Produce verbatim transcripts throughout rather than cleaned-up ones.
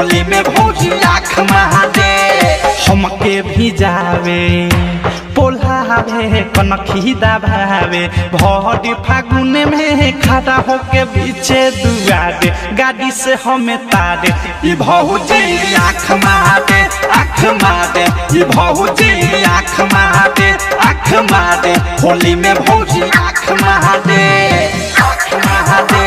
होली में भौजी आँख महादे हमके भी जावे पोल्हावे कनखी दबावे भौरी फागुन में खड़ा होके पीछे दुआरे गाड़ी से हमें तारे ई भौजी आँख महादे आँख महादे ई भौजी आँख महादे आँख महादे होली में भौजी आँख महादे आँख महादे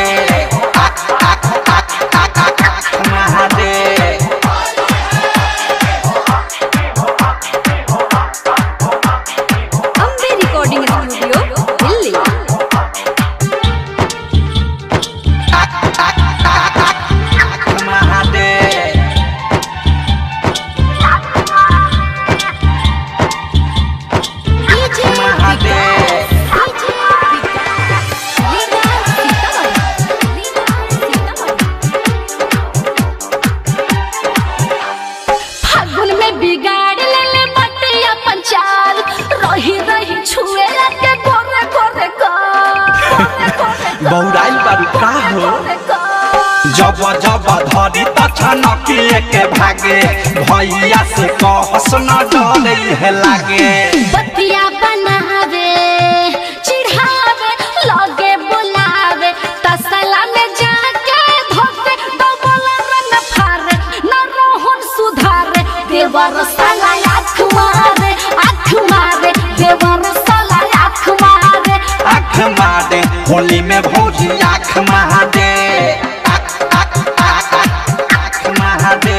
बहुराइल बारू का हो जब जब धरी तछनकिए के भागे भैया से कहस न डरे है लागे बतिया बनावे चिढ़ावे लगे बुलावे तसला में जाके धोते डबला रन फारे न रोहन सुधारे देवर साला आँख मारे आँख मारे देवर साला आँख मारे आँख मारे होली में भौजी आँख महादे आँख महादे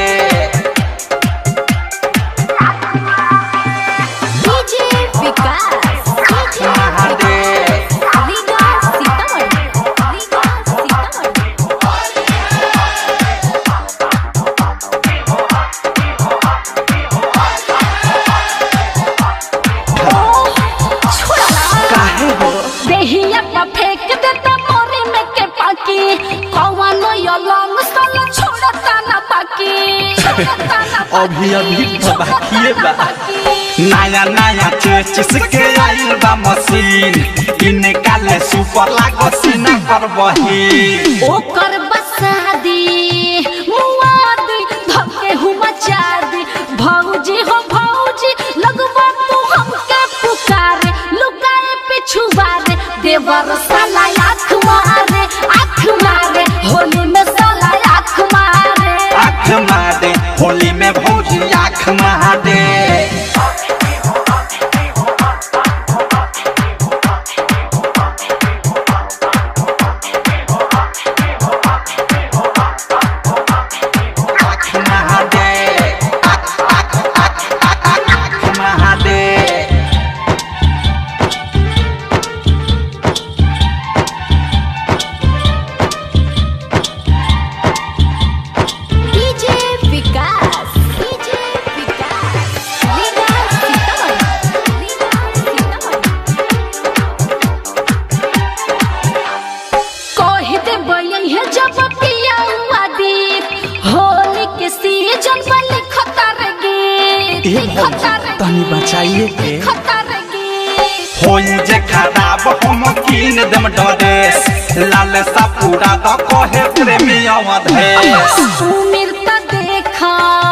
डीजे विकास आँख महादे विकास सीतामढ़ी विकास सीतामढ़ी काहे हो देहिया पर फेंक देता मोरी में के पाकी कौनो यो लंग सल छोड़ता ना बाकी अभी अभी बाकी बा नया नया चेचिस के आइल बा मशीन इनका ले सुपर लागो सीना कर बही ओकर बसादी मुआदी धके हुमा चादी भौजी हो भौजी लगवा तू हमके पुकारे लुकाए पिछुआरे देवर साला आँख मारे आँख मारे होली में साला आँख मारे आँख मारे होली में भौजी आँख महादे तनी बचाइए के होई जे खराब हम कीन दम डरेस लाल सा पूरा द कहे प्रेमी अवधेश सुमिर त देखा